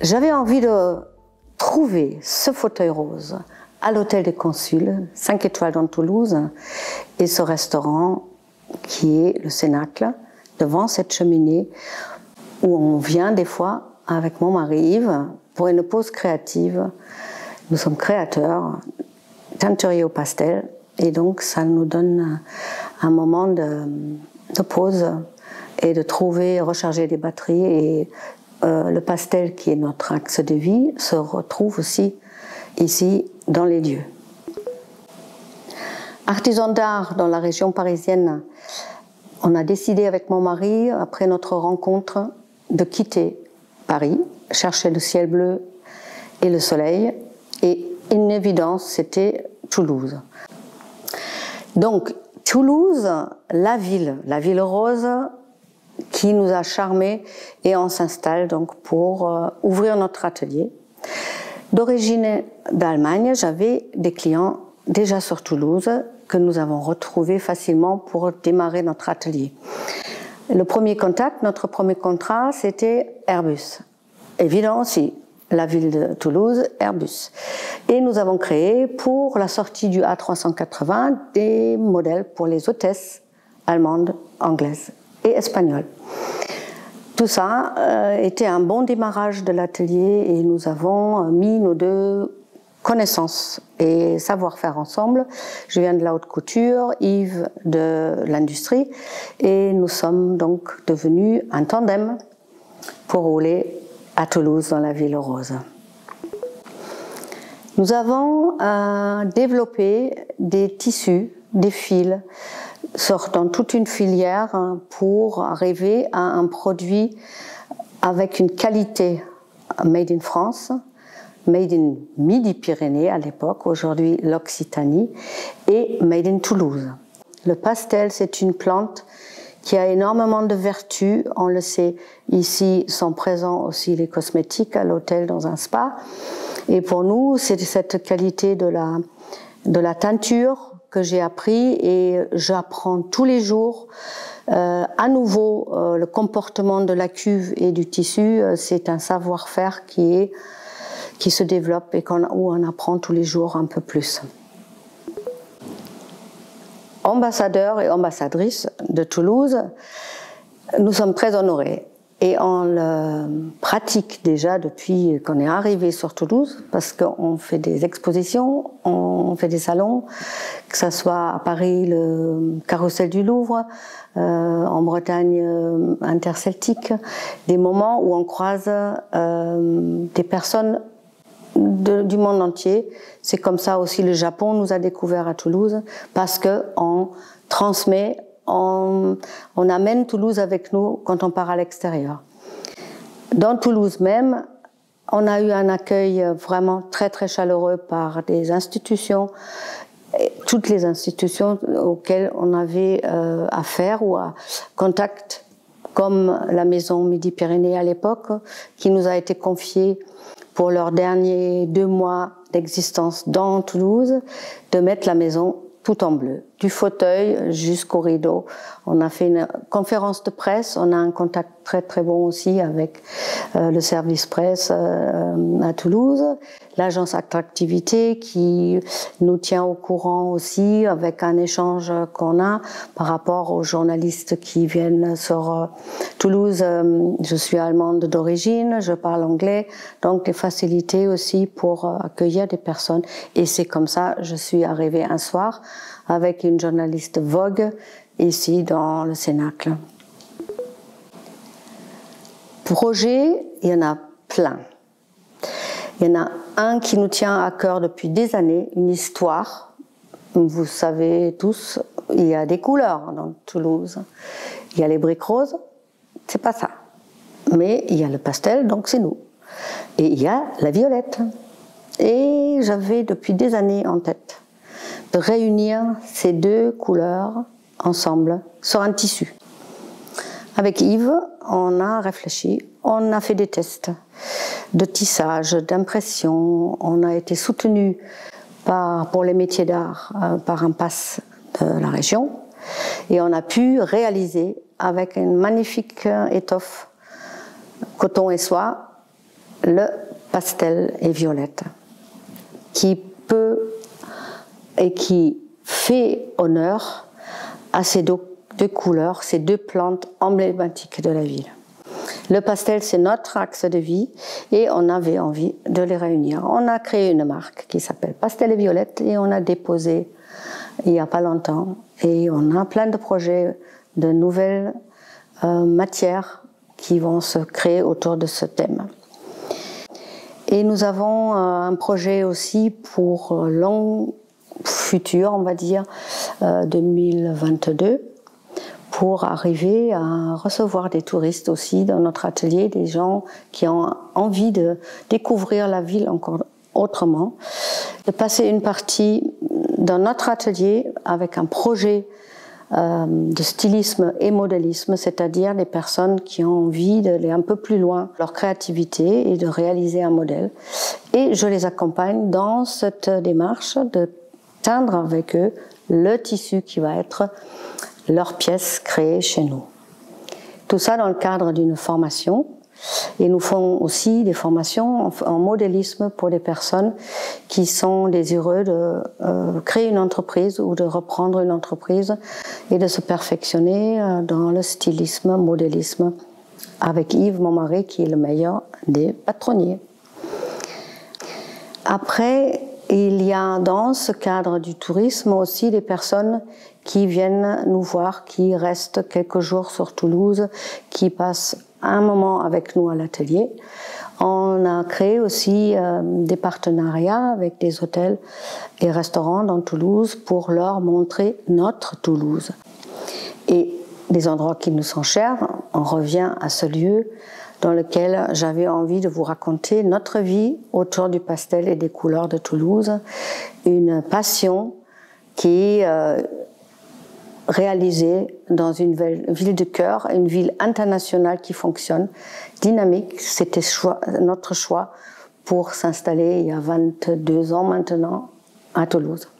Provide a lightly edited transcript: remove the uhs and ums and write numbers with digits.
J'avais envie de trouver ce fauteuil rose à l'hôtel des Consuls, 5 étoiles dans Toulouse, et ce restaurant qui est le Cénacle, devant cette cheminée où on vient des fois avec mon mari Yves pour une pause créative. Nous sommes créateurs, teinturiers au pastel, et donc ça nous donne un moment de pause et de trouver, recharger les batteries. Et le pastel, qui est notre axe de vie, se retrouve aussi ici dans les lieux. Artisan d'art dans la région parisienne, on a décidé avec mon mari, après notre rencontre, de quitter Paris, chercher le ciel bleu et le soleil, et une évidence, c'était Toulouse. Donc Toulouse, la ville rose qui nous a charmés, et on s'installe donc pour ouvrir notre atelier. D'origine d'Allemagne, j'avais des clients déjà sur Toulouse que nous avons retrouvés facilement pour démarrer notre atelier. Le premier contact, notre premier contrat, c'était Airbus. Évident aussi, la ville de Toulouse, Airbus. Et nous avons créé pour la sortie du A380 des modèles pour les hôtesses allemandes, anglaises et espagnoles. Tout ça était un bon démarrage de l'atelier, et nous avons mis nos deux connaissances et savoir-faire ensemble. Je viens de la haute couture, Yves de l'industrie, et nous sommes donc devenus un tandem pour rouler à Toulouse dans la ville rose. Nous avons développé des tissus, des fils, sortant toute une filière pour arriver à un produit avec une qualité made in France, made in Midi-Pyrénées à l'époque, aujourd'hui l'Occitanie, et made in Toulouse. Le pastel, c'est une plante qui a énormément de vertus, on le sait. Ici sont présents aussi les cosmétiques à l'hôtel dans un spa, et pour nous c'est cette qualité de la teinture que j'ai appris, et j'apprends tous les jours à nouveau le comportement de la cuve et du tissu. C'est un savoir-faire qui se développe et où on apprend tous les jours un peu plus. Ambassadeurs et ambassadrices de Toulouse, nous sommes très honorés, et on le pratique déjà depuis qu'on est arrivé sur Toulouse, parce qu'on fait des expositions, on fait des salons, que ce soit à Paris le Carrousel du Louvre, en Bretagne interceltique, des moments où on croise des personnes du monde entier. C'est comme ça aussi le Japon nous a découvert à Toulouse, parce qu'on transmet, on amène Toulouse avec nous quand on part à l'extérieur. Dans Toulouse même, on a eu un accueil vraiment très très chaleureux par des institutions, toutes les institutions auxquelles on avait affaire ou à contact, comme la maison Midi-Pyrénées à l'époque, qui nous a été confiée pour leurs derniers 2 mois d'existence dans Toulouse, de mettre la maison tout en bleu, du fauteuil jusqu'au rideau. On a fait une conférence de presse, on a un contact très très bon aussi avec le service presse à Toulouse, l'agence Attractivité qui nous tient au courant aussi avec un échange qu'on a par rapport aux journalistes qui viennent sur Toulouse. Je suis allemande d'origine, je parle anglais, donc des facilités aussi pour accueillir des personnes. Et c'est comme ça, je suis arrivée un soir avec une journaliste Vogue ici dans le Cénacle. Projets, il y en a plein. Il y en a un qui nous tient à cœur depuis des années, une histoire. Vous savez tous, il y a des couleurs dans Toulouse. Il y a les briques roses, c'est pas ça. Mais il y a le pastel, donc c'est nous. Et il y a la violette. Et j'avais depuis des années en tête de réunir ces 2 couleurs ensemble sur un tissu. Avec Yves, on a réfléchi, on a fait des tests de tissage, d'impression. On a été soutenu pour les métiers d'art par un pass de la région, et on a pu réaliser avec une magnifique étoffe coton et soie le pastel et violette, qui peut et qui fait honneur à ces deux couleurs, ces deux plantes emblématiques de la ville. Le pastel, c'est notre axe de vie et on avait envie de les réunir. On a créé une marque qui s'appelle Pastel et Violette et on a déposé il n'y a pas longtemps. Et on a plein de projets de nouvelles matières qui vont se créer autour de ce thème. Et nous avons un projet aussi pour long futur, on va dire, 2022, pour arriver à recevoir des touristes aussi dans notre atelier, des gens qui ont envie de découvrir la ville encore autrement, de passer une partie dans notre atelier avec un projet de stylisme et modélisme, c'est-à-dire des personnes qui ont envie d'aller un peu plus loin, leur créativité et de réaliser un modèle. Et je les accompagne dans cette démarche de teindre avec eux le tissu qui va être leur pièce créée chez nous. Tout ça dans le cadre d'une formation. Et nous faisons aussi des formations en modélisme pour les personnes qui sont désireux de créer une entreprise ou de reprendre une entreprise et de se perfectionner dans le stylisme, modélisme, avec Yves, mon mari, qui est le meilleur des patronniers. Après, il y a dans ce cadre du tourisme aussi des personnes qui viennent nous voir, qui restent quelques jours sur Toulouse, qui passent un moment avec nous à l'atelier. On a créé aussi des partenariats avec des hôtels et restaurants dans Toulouse pour leur montrer notre Toulouse. Et des endroits qui nous sont chers, on revient à ce lieu dans lequel j'avais envie de vous raconter notre vie autour du pastel et des couleurs de Toulouse. Une passion qui est réalisée dans une ville de cœur, une ville internationale qui fonctionne, dynamique. C'était notre choix pour s'installer il y a 22 ans maintenant à Toulouse.